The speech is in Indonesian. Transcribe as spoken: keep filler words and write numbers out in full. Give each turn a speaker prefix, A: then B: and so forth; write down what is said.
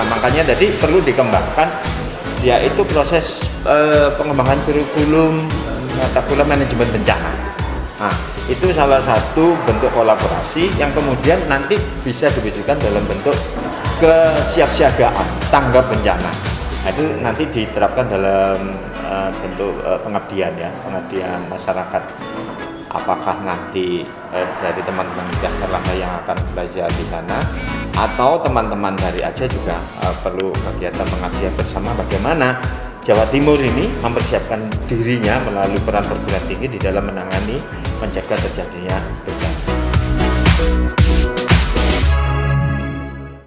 A: Nah, makanya jadi perlu dikembangkan yaitu proses eh, pengembangan kurikulum mata kuliah manajemen bencana. Nah, itu salah satu bentuk kolaborasi yang kemudian nanti bisa diwujudkan dalam bentuk kesiapsiagaan tanggap bencana. Nah, itu nanti diterapkan dalam uh, bentuk uh, pengabdian ya, pengabdian masyarakat. Apakah nanti uh, dari teman-teman Migas Erlangga yang akan belajar di sana, atau teman-teman dari Aceh juga uh, perlu kegiatan pengabdian bersama bagaimana Jawa Timur ini mempersiapkan dirinya melalui peran perguruan tinggi di dalam menangani mencegah terjadinya bencana.